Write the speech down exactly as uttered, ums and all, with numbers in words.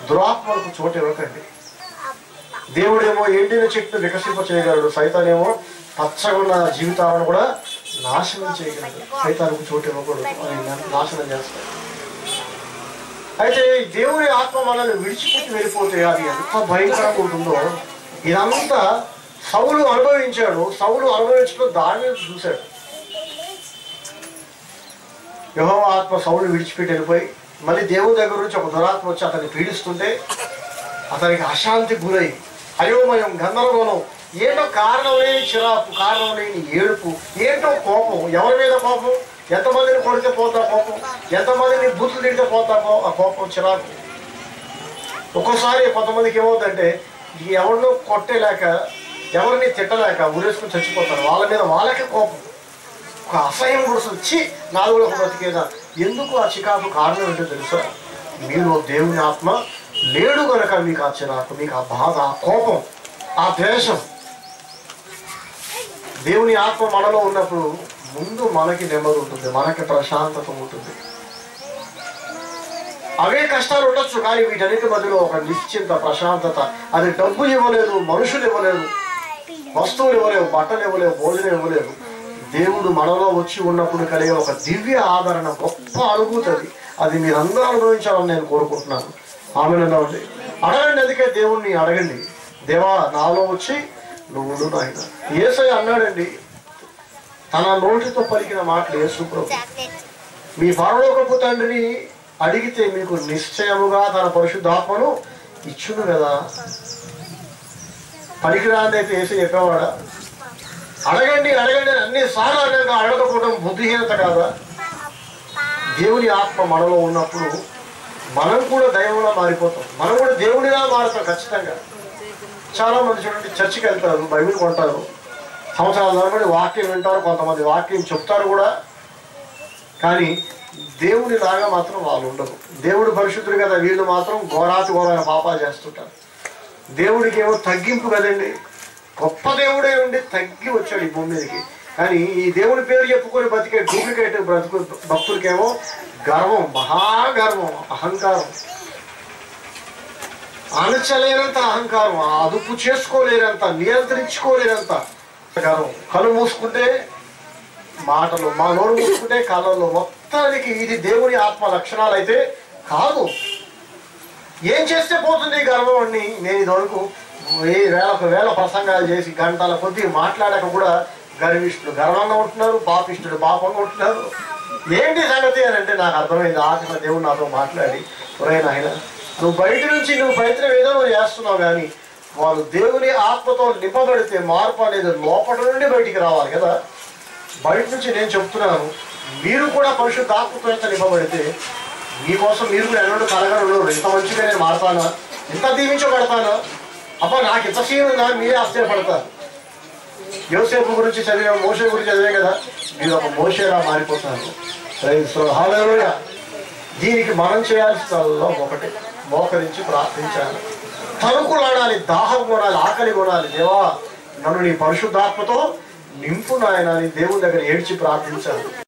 దురాత్మలకు చోటు ఇవ్వకండి. దేవుడేమో ఎండిన చెట్టును వికసింప చేయగలడు, సైతానేమో పచ్చగా ఉన్న జీవితాలను కూడా నాశనం చేయగలడు. సైతానికి చోటు ఇవ్వకూడదు, ఆయన నాశనం చేస్తాడు. అయితే దేవుని ఆత్మ మనల్ని విడిచిపెట్టి వెళ్ళిపోతే అది ఎంత భయంకరంగా ఉంటుందో ఇదంతా సౌలు అనుభవించాడు. సౌలు అనుభవించడం దాని మీద చూశాడు. యెహోవా ఆత్మ సౌలు విడిచిపెట్టి వెళ్ళిపోయి మళ్ళీ దేవుని దగ్గర నుంచి ఒక దురాత్మ వచ్చి అతన్ని పీడిస్తుంటే అతనికి అశాంతి గురై అయోమయం, గందరగోళం, ఏంటో కారణం లేని చిరాకు, కారణం లేని ఏడుపు, ఏంటో కోపం. ఎవరి మీద కోపం? ఎంతమందిని కొడితే పోతా కోపం, ఎంతమందిని బూతులు తిడితే పోతా ఆ కోపం, చిరాకు. ఒక్కోసారి కొంతమందికి ఏమవుతుందంటే ఎవరినో కొట్టేలేక, ఎవరిని తిట్టలేక ఊరేసుకుని చచ్చిపోతారు. వాళ్ళ మీద వాళ్ళకే కోపం, ఒక అసహ్యం కూడా వచ్చి నాలుగులో ఒక బ్రతికేదా. ఎందుకు ఆ చికాకు కారణం ఏంటో తెలుసా? మీరు దేవుని ఆత్మ లేడు కనుక మీకు ఆ చిరాకు, మీకు ఆ బాధ, ఆ కోపం, ఆ ద్వేషం. దేవుని ఆత్మ మనలో ఉన్నప్పుడు ముందు మనకి నెమ్మది ఉంటుంది, మనకి ప్రశాంతత ఉంటుంది. అవే కష్టాలు ఉండొచ్చు, కానీ వీటన్నిటి మధ్యలో ఒక నిశ్చింత ప్రశాంతత. అది డబ్బులు ఇవ్వలేదు, మనుషులు ఇవ్వలేదు, వస్తువులు ఇవ్వలేవు, బట్టలు ఇవ్వలేవు, భోజనం ఇవ్వలేవు. దేవుడు మనలో వచ్చి ఉన్నప్పుడు కలిగే ఒక దివ్య ఆదరణ, గొప్ప అనుభూతి. అది అది మీరందరూ అనుభవించాలని నేను కోరుకుంటున్నాను. ఆమెనన్నా ఉంది. అడగండి, అందుకే దేవుణ్ణి అడగండి, దేవా నాలో వచ్చి నువ్వు నాయన. యేసయ్య అన్నాడండి, తన నోటితో పలికిన మాటలు యేసు ప్రభు, మీ పరలోకపు తండ్రిని అడిగితే మీకు నిశ్చయముగా తన పరిశుద్ధాత్మను ఇచ్చును కదా. పలికిరాందైతే యేసు చెప్పేవాడా? అడగండి అడగండి అన్ని సార్లు అడగ అడగకపోవడం బుద్ధిహీనత కాదా? దేవుని ఆత్మ మనలో ఉన్నప్పుడు మనం కూడా దైవంలా మారిపోతాం, మనం కూడా దేవుడిలా మారుతాం ఖచ్చితంగా. చాలా మంది చూడండి, చర్చికి వెళ్తారు, బైబిల్ కొంటారు, సంవత్సరాల తరబడి వాక్యం వింటారు, కొంతమంది వాక్యం చెప్తారు కూడా, కానీ దేవుని లాగా మాత్రం వాళ్ళు ఉండరు. దేవుడు పరిశుద్ధుడు కదా, వీళ్ళు మాత్రం ఘోరాతి ఘోరమైన పాపాలు చేస్తుంటారు. దేవుడికి ఏమో తగ్గింపు కదండి, గొప్ప దేవుడే ఉండి తగ్గి వచ్చాడు ఈ భూమి మీదకి. కానీ ఈ దేవుడి పేరు చెప్పుకొని బతికే డూప్లికేట్ బ్రతుకు భక్తులకేమో గర్వం, మహాగర్వం, అహంకారం, అణచలేనంత అహంకారం, అదుపు చేసుకోలేనంత, నియంత్రించుకోలేనంత గర్వం. కళ్ళు మూసుకుంటే మాటలు, మా నోరు మూసుకుంటే కళ్ళల్లో. మొత్తానికి ఇది దేవుని ఆత్మ లక్షణాలు అయితే కాదు. ఏం చేస్తే పోతుంది గర్వం అని నేను ఇదివరకు వేల వేల ప్రసంగాలు చేసి గంటల కొద్ది మాట్లాడక కూడా గర్విష్ఠుడు గర్వంగా ఉంటున్నారు, పాపిష్ఠుడు పాపంగా ఉంటున్నారు. ఏంటి సంగతి అని అంటే నాకు అర్థమైంది. ఆత్మ దేవుడు నాతో మాట్లాడి, ఒరే నాయన, నువ్వు బయట నుంచి నువ్వు ప్రయత్నం ఏదో నువ్వు చేస్తున్నావు, కానీ వాళ్ళు దేవుని ఆత్మతో నింపబడితే మార్పు అనేది లోపల నుండి బయటికి రావాలి కదా. బయట నుంచి నేను చెప్తున్నాను, మీరు కూడా పరిశుద్ధ ఆత్మతో ఎంత నింపబడితే మీకోసం మీరు కూడా ఎన్నడూ కలగరు. ఇంత మంచిగా నేను మారతానా, ఇంత దీవించబడతానా, అబ్బా నాకు ఇంత సీన్ ఉందా, మీరే ఆశ్చర్యపడతారు. యోసేపు గురించి చదివే, మోషే గురించి చదివే కదా, మీరు ఒక మోషేలా మారిపోతారు. హల్లెలూయా. దీనికి మనం చేయాల్సిందల్లా ఒకటి, మోకరించి ప్రార్థించాలి, తణుకులాడాలి, దాహం కొనాలి, ఆకలి కొనాలి. దేవా నన్ను నీ పరిశుద్ధాత్మతో నింపు నాయన అని దేవుని దగ్గర ఏడ్చి ప్రార్థించాలి.